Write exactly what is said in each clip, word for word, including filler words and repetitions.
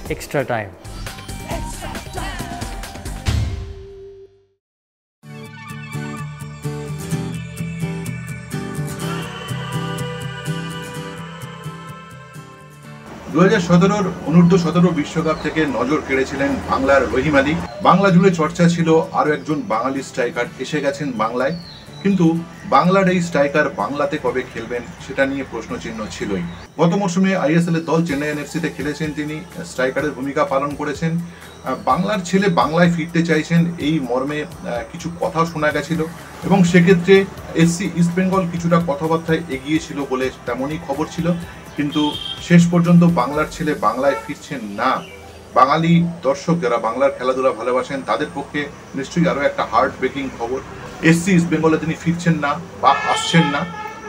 extra time. দু হাজার সতেরোর অনূর্ধ্ব সতেরো বিশ্বকাপ থেকে নজর কেড়েছিলেন বাংলার রহিম আলী। বাংলা জুড়ে চর্চা ছিল আরও একজন বাঙালি স্ট্রাইকার এসে গেছেন বাংলায়, কিন্তু বাংলার এই স্ট্রাইকার বাংলাতে কবে খেলবেন সেটা নিয়ে প্রশ্নচিহ্ন ছিলই। গত মৌসুমে আইএসএল এর দল চেন্নাই এনএফসিতে খেলেছেন, তিনি স্ট্রাইকারের ভূমিকা পালন করেছেন। বাংলার ছেলে বাংলায় ফিরতে চাইছেন এই মর্মে কিছু কথা শোনা গেছিল এবং সেক্ষেত্রে এসসি ইস্টবেঙ্গল কিছুটা কথাবার্তায় এগিয়েছিল বলে তেমনই খবর ছিল, কিন্তু শেষ পর্যন্ত বাংলার ছেলে বাংলায় ফিরছেন না। বাঙালি দর্শক যারা বাংলার খেলাধুলা ভালোবাসেন তাদের পক্ষে নিশ্চয়ই আরও একটা হার্ট ব্রেকিং খবর। এসসি ইস্টবেঙ্গলে তিনি ফিরছেন না বা আসছেন না।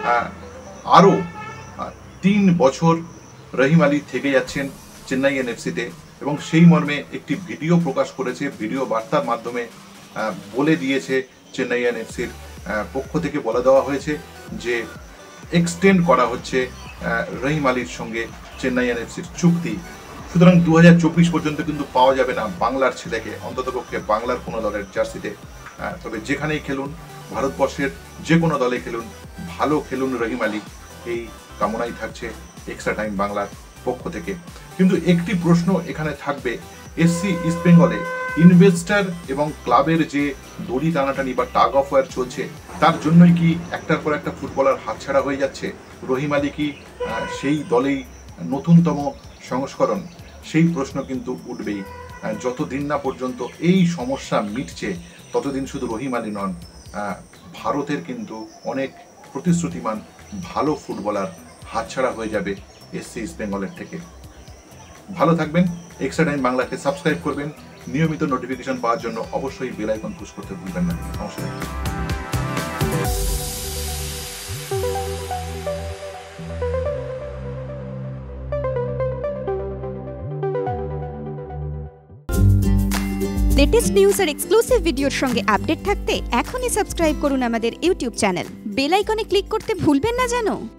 আরও তিন বছর রহিম আলী থেকে যাচ্ছেন চেন্নাই এনএফসিতে এবং সেই মর্মে একটি ভিডিও প্রকাশ করেছে। ভিডিও বার্তার মাধ্যমে বলে দিয়েছে চেন্নাই এনএফসির পক্ষ থেকে বলে দেওয়া হয়েছে যে এক্সটেন্ড করা হচ্ছে রহিম আলীর সঙ্গে চেন্নাই এনএফসির চুক্তি। সুতরাং দু হাজার চব্বিশ পর্যন্ত কিন্তু পাওয়া যাবে না বাংলার ছেলেকে, অন্ততপক্ষে বাংলার কোনো দলের জার্সিতে। তবে যেখানেই খেলুন, ভারতবর্ষের যে কোনো দলে খেলুন, ভালো খেলুন রহিম আলী, এই কামনাই থাকছে এক্সট্রা টাইম বাংলার পক্ষ থেকে। কিন্তু একটি প্রশ্ন এখানে থাকবে, এসসি ইস্টবেঙ্গলে ইনভেস্টার এবং ক্লাবের যে দড়ি টানাটানি বা টাগ অফ ওয়ার চলছে, তার জন্যই কি একটার পর একটা ফুটবলার হাতছাড়া হয়ে যাচ্ছে? রহিম আলী কি সেই দলেই নতুনতম সংস্করণ? সেই প্রশ্ন কিন্তু উঠবেই। যতদিন না পর্যন্ত এই সমস্যা মিটছে ততদিন শুধু রহিম আলী নন, ভারতের কিন্তু অনেক প্রতিশ্রুতিমান ভালো ফুটবলার হাতছাড়া হয়ে যাবে এসসি ইস্টবেঙ্গলের থেকে। ভালো থাকবেন, এক্সট্রা টাইম বাংলাকে সাবস্ক্রাইব করবেন, নিয়মিত নোটিফিকেশন পাওয়ার জন্য অবশ্যই বেল আইকন পুশ করতে ভুলবেন না। নমস্কার। লেটেস্ট নিউজ আর এক্সক্লুসিভ ভিডিওর সঙ্গে আপডেট থাকতে এখনই সাবস্ক্রাইব করুন আমাদের ইউটিউব চ্যানেল। বেল আইকনে ক্লিক করতে ভুলবেন না যেন।